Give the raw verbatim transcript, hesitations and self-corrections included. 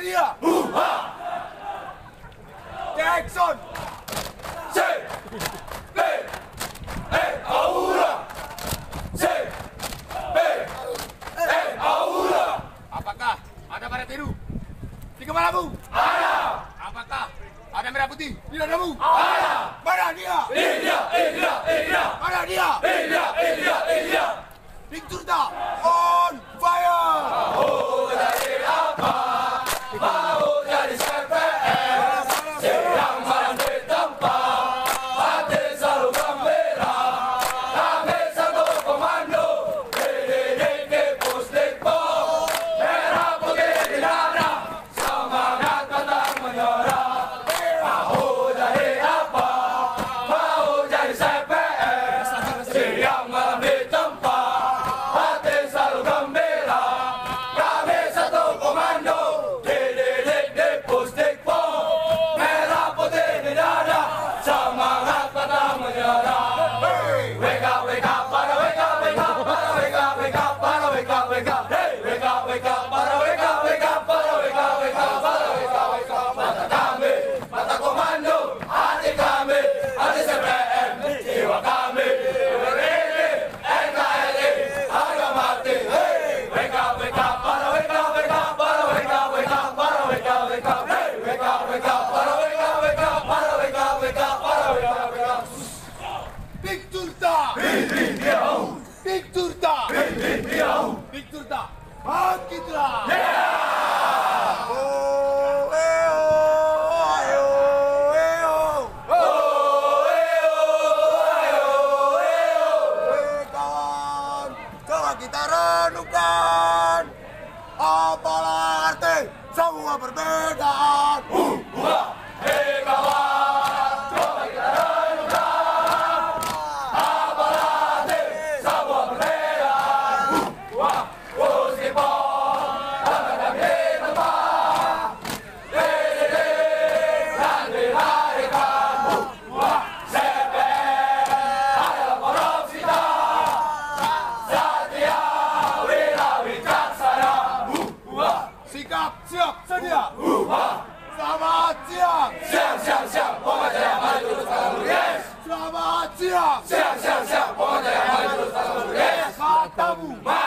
dia. Huha. Jackson. C. B. E. Aura. C. B. E. Aura. Apakah ada baret biru di kepalamu? Ada. Apakah ada merah putih di dadamu? Ada. Mana dia? Ini dia, ini dia, ini dia. Mana dia? Ini dia, ini dia, ini dia. Big Turta on fire. Mau jadi apa? Mau jadi C P N. Siang malam di tempat, hati selalu gembira. Kami satu komando, D D D K Pusdikpo. Merah putih di dada, semangat pantang menyerah. Mau jadi apa? Mau jadi C P N. Siang malam di tempat, hati selalu gembira. Kami satu komando, D D D K Pusdikpo. Merah putih di dada, semangat pantang menyerah. Wake up, wake up, para wake up, wake up, para wake up, wake up, para wake up, wake up. Hey, wake up, wake up, para wake up, wake up, para wake up, wake up, para wake up, wake up. Mata kami, mata komando, hati kami, hati C P N, jiwa kami. Berdiri, N K R I, harga mati. Hey, wake up, wake up, para wake up, wake up, para wake up, wake up, para wake up, wake up. Hey, wake up, wake up, para wake up, wake up, para wake up, wake up, para wake up, wake up. Big Turta. Big Turta. Big Turta. Bangkitlah. Oh, eh, oh, ayo, eh, oh. Eh, kawan, coba kita renungkan apalah arti semua perbedaan. Wah, hei kawan, coba kita renungkan apalah arti semua perbedaan. Wah, Pusdikpo, tangan di tempat, D D D dan dilarikan. Wah, C P N adalah korupsita, Satria Wira Wicaksana. Wah, Sikap siap sedia. wah. Selamat siang. Siang, siang, siang, Muhammad Jaya maju terus tangan dulu, yes. Selamat siang. Siang, siang, siang, Muhammad Jaya maju terus tangan dulu, yes. Katamu Maju